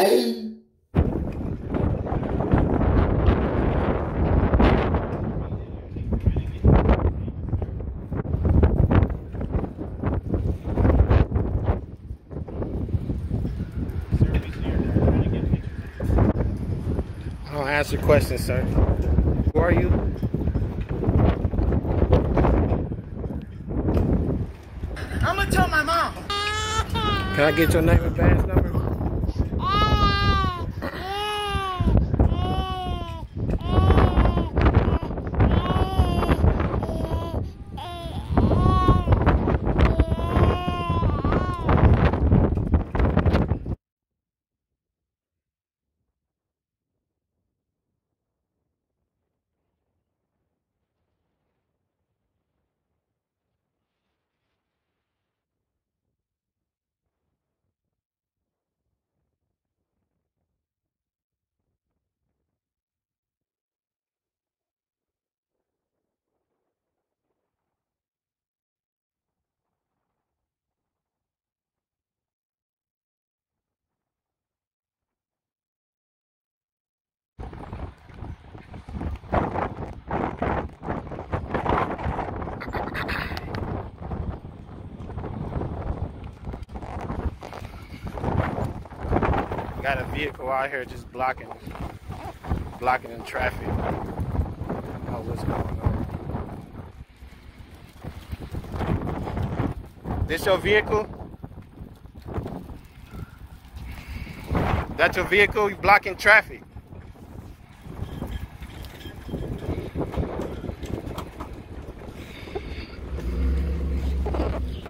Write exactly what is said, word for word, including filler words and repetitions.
Don't answer questions, sir. Who are you? I'm gonna tell my mom. Can I get your name and badge number? Got a vehicle out here just blocking, blocking in traffic. I don't know what's going on. This your vehicle? That's your vehicle? You blocking traffic?